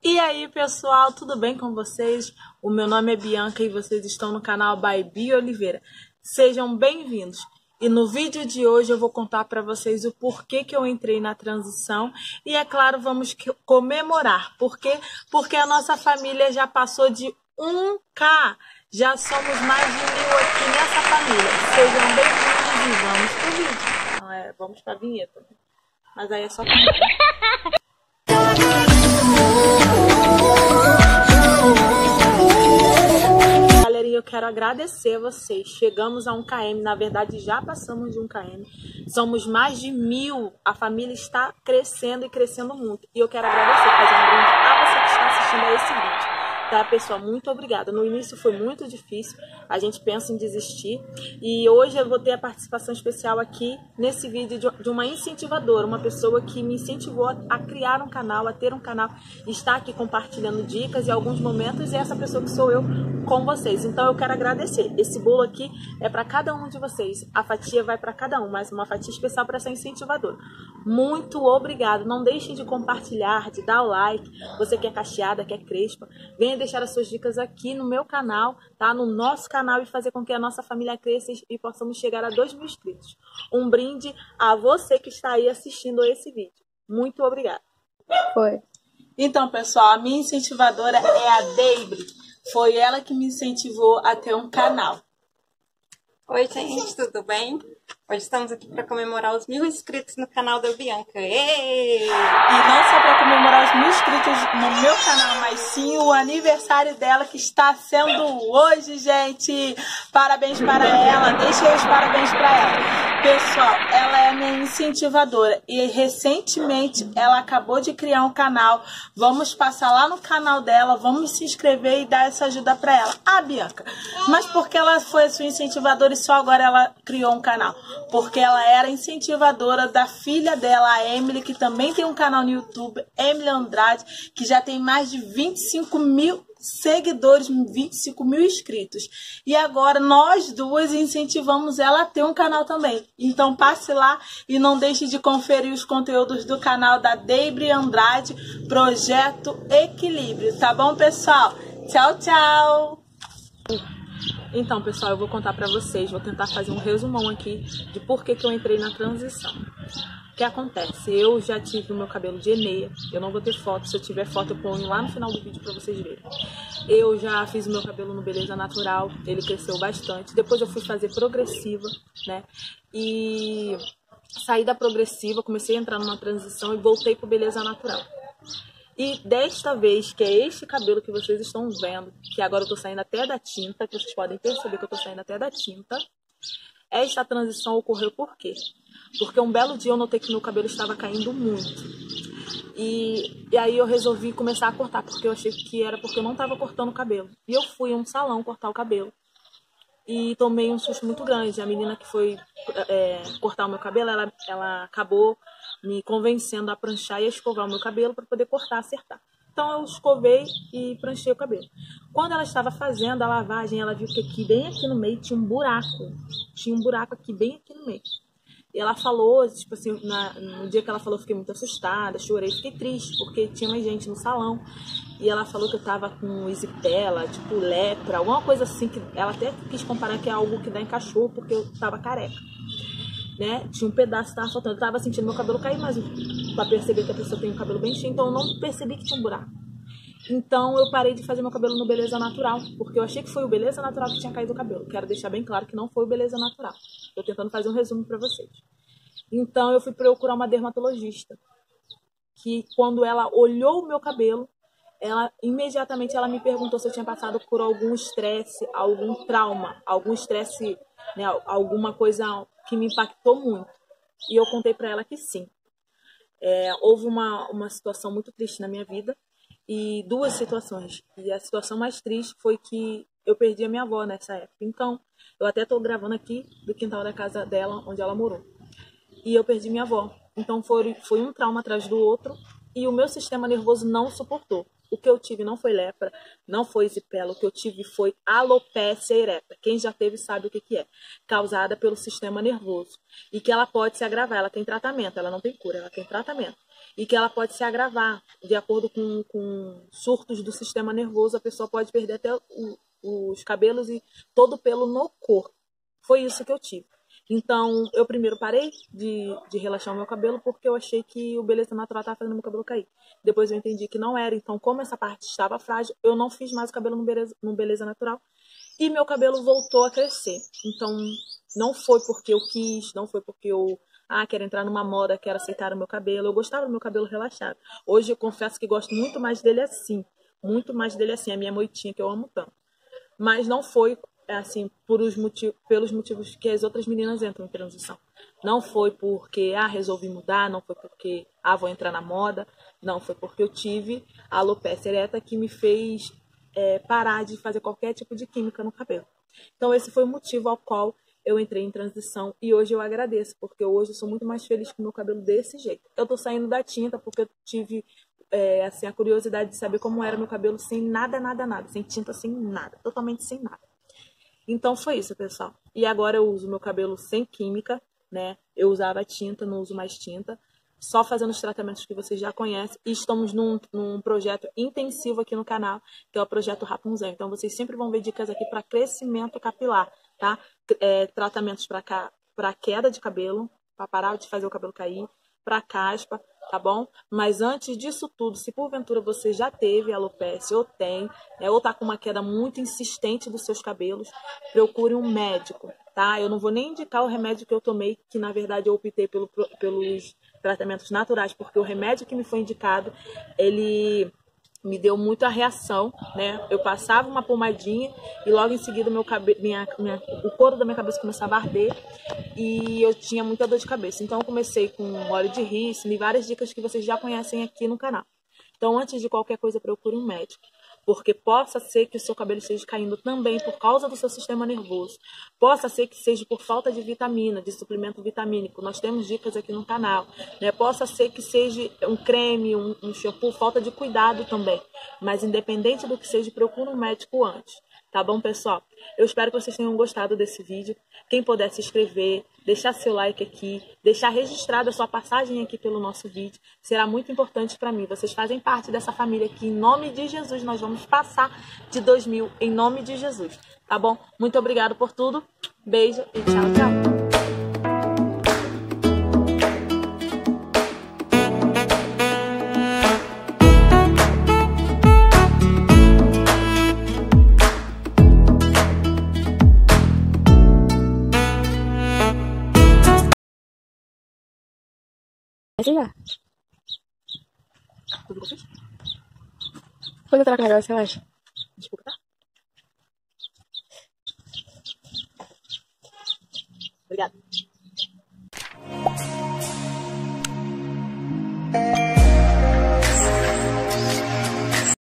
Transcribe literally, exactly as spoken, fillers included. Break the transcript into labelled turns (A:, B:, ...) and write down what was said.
A: E aí, pessoal, tudo bem com vocês? O meu nome é Bianca e vocês estão no canal by Bia Oliveira. Sejam bem-vindos. E no vídeo de hoje eu vou contar para vocês o porquê que eu entrei na transição. E é claro, vamos comemorar. Por quê? Porque a nossa família já passou de um K. Já somos mais de mil aqui nessa família. Sejam bem-vindos e vamos pro vídeo. Não é, vamos pra vinheta. Mas aí é só pra... Galerinha, eu quero agradecer a vocês. Chegamos a um quilômetro, na verdade já passamos de um quilômetro. Somos mais de mil. A família está crescendo e crescendo muito. E eu quero agradecer, fazer um brinde a você que está assistindo a esse vídeo. Tá, pessoal? Muito obrigada. No início foi muito difícil, a gente pensa em desistir. E hoje eu vou ter a participação especial aqui nesse vídeo de uma incentivadora, uma pessoa que me incentivou a criar um canal, a ter um canal, está aqui compartilhando dicas e alguns momentos, e essa pessoa que sou eu com vocês. Então eu quero agradecer. Esse bolo aqui é para cada um de vocês. A fatia vai para cada um, mas uma fatia especial para essa incentivadora. Muito obrigado. Não deixem de compartilhar, de dar o like. Você que é cacheada, que é crespa, venha deixar as suas dicas aqui no meu canal, tá? No nosso canal, e fazer com que a nossa família cresça e possamos chegar a dois mil inscritos. Um brinde a você que está aí assistindo esse vídeo. Muito obrigada.
B: Foi.
A: Então, pessoal, a minha incentivadora é a Deibre. Foi ela que me incentivou a ter um canal.
B: Oi, gente, tudo bem? Hoje estamos aqui para comemorar os mil inscritos no canal da Bianca. Ei!
A: E não só para comemorar os mil inscritos no meu canal, mas sim o aniversário dela, que está sendo hoje, gente. Parabéns para ela. Deixei os parabéns para ela. Pessoal, ela é minha incentivadora e recentemente ela acabou de criar um canal. Vamos passar lá no canal dela, vamos se inscrever e dar essa ajuda para ela. Ah, Bianca, mas por que ela foi a sua incentivadora e só agora ela criou um canal? Porque ela era incentivadora da filha dela, a Emily, que também tem um canal no YouTube, Emily Andrade, que já tem mais de vinte e cinco mil seguidores, vinte e cinco mil inscritos. E agora nós duas incentivamos ela a ter um canal também. Então passe lá e não deixe de conferir os conteúdos do canal da Deibre Andrade, Projeto Equilíbrio. Tá bom, pessoal? Tchau, tchau! Então, pessoal, eu vou contar pra vocês, vou tentar fazer um resumão aqui de por que que eu entrei na transição. O que acontece? Eu já tive o meu cabelo de Eneia, eu não vou ter foto, se eu tiver foto eu ponho lá no final do vídeo pra vocês verem. Eu já fiz o meu cabelo no Beleza Natural, ele cresceu bastante, depois eu fui fazer progressiva, né, e saí da progressiva, comecei a entrar numa transição e voltei pro Beleza Natural. E desta vez, que é este cabelo que vocês estão vendo, que agora eu tô saindo até da tinta, que vocês podem perceber que eu tô saindo até da tinta, esta transição ocorreu por quê? Porque um belo dia eu notei que meu cabelo estava caindo muito. E, e aí eu resolvi começar a cortar, porque eu achei que era porque eu não estava cortando o cabelo. E eu fui a um salão cortar o cabelo. E tomei um susto muito grande. A menina que foi é, cortar o meu cabelo, ela, ela acabou me convencendo a pranchar e a escovar o meu cabelo para poder cortar, acertar. Então eu escovei e pranchei o cabelo. Quando ela estava fazendo a lavagem, ela viu que aqui, bem aqui no meio, tinha um buraco. Tinha um buraco aqui, bem aqui no meio. E ela falou, tipo assim, na, no dia que ela falou, eu fiquei muito assustada, chorei, fiquei triste, porque tinha mais gente no salão. E ela falou que eu tava com isipela, tipo lepra, alguma coisa assim, que ela até quis comparar que é algo que dá em cachorro, porque eu tava careca. Né? Tinha um pedaço que tava faltando, eu tava sentindo meu cabelo cair, mas pra perceber que a pessoa tem um cabelo bem cheio, então eu não percebi que tinha um buraco. Então eu parei de fazer meu cabelo no Beleza Natural, porque eu achei que foi o Beleza Natural que tinha caído o cabelo. Quero deixar bem claro que não foi o Beleza Natural. Tô tentando fazer um resumo pra vocês. Então eu fui procurar uma dermatologista, que quando ela olhou o meu cabelo, ela imediatamente ela me perguntou se eu tinha passado por algum estresse, algum trauma, algum estresse, né, alguma coisa que me impactou muito. E eu contei pra ela que sim. É, houve uma, uma situação muito triste na minha vida, e duas situações. E a situação mais triste foi que eu perdi a minha avó nessa época. Então, eu até tô gravando aqui do quintal da casa dela, onde ela morou. E eu perdi minha avó. Então, foi, foi um trauma atrás do outro. e o meu sistema nervoso não suportou. O que eu tive não foi lepra, não foi zipela, o que eu tive foi alopecia ereta. Quem já teve sabe o que, que é. Causada pelo sistema nervoso. E que ela pode se agravar, ela tem tratamento, ela não tem cura, ela tem tratamento. E que ela pode se agravar, de acordo com, com surtos do sistema nervoso, a pessoa pode perder até o, os cabelos e todo o pelo no corpo. Foi isso que eu tive. Então, eu primeiro parei de, de relaxar o meu cabelo porque eu achei que o Beleza Natural estava fazendo meu cabelo cair. Depois eu entendi que não era. Então, como essa parte estava frágil, eu não fiz mais o cabelo no Beleza, no Beleza Natural. E meu cabelo voltou a crescer. Então, não foi porque eu quis, não foi porque eu ah, quero entrar numa moda, quero aceitar o meu cabelo. Eu gostava do meu cabelo relaxado. Hoje eu confesso que gosto muito mais dele assim. Muito mais dele assim, a minha moitinha que eu amo tanto. Mas não foi assim, por os motivos, pelos motivos que as outras meninas entram em transição. Não foi porque, ah, resolvi mudar, não foi porque, ah, vou entrar na moda. Não, foi porque eu tive a alopecia ereta que me fez é, parar de fazer qualquer tipo de química no cabelo. Então, esse foi o motivo ao qual eu entrei em transição e hoje eu agradeço, porque hoje eu sou muito mais feliz com o meu cabelo desse jeito. Eu tô saindo da tinta porque eu tive é, assim, a curiosidade de saber como era meu cabelo sem nada, nada, nada. Sem tinta, sem nada. Totalmente sem nada. Então foi isso, pessoal. E agora eu uso meu cabelo sem química, né? Eu usava tinta, não uso mais tinta. Só fazendo os tratamentos que vocês já conhecem. E estamos num, num projeto intensivo aqui no canal, que é o Projeto Rapunzel. Então vocês sempre vão ver dicas aqui para crescimento capilar, tá? É, tratamentos para queda de cabelo, para parar de fazer o cabelo cair, para caspa, tá bom? Mas antes disso tudo, se porventura você já teve alopecia ou tem, né, ou tá com uma queda muito insistente dos seus cabelos, procure um médico, tá? Eu não vou nem indicar o remédio que eu tomei, que na verdade eu optei pelo, pelos tratamentos naturais, porque o remédio que me foi indicado, ele me deu muita reação, né? Eu passava uma pomadinha e logo em seguida meu cabelo, minha, minha, o couro da minha cabeça começava a arder e eu tinha muita dor de cabeça. Então eu comecei com óleo de rícino e várias dicas que vocês já conhecem aqui no canal. Então antes de qualquer coisa procure um médico, porque possa ser que o seu cabelo esteja caindo também por causa do seu sistema nervoso. Possa ser que seja por falta de vitamina, de suplemento vitamínico. Nós temos dicas aqui no canal, né? Possa ser que seja um creme, um, um shampoo, falta de cuidado também. Mas independente do que seja, procure um médico antes. Tá bom, pessoal? Eu espero que vocês tenham gostado desse vídeo. Quem puder se inscrever, deixar seu like aqui, deixar registrada a sua passagem aqui pelo nosso vídeo, será muito importante para mim. Vocês fazem parte dessa família que, em nome de Jesus, nós vamos passar de dois mil em nome de Jesus. Tá bom? Muito obrigado por tudo. Beijo e tchau, tchau.
C: Já.
A: Tudo bom?
C: Quando eu troco o negócio, eu acho.
A: Desculpa, tá? Obrigada.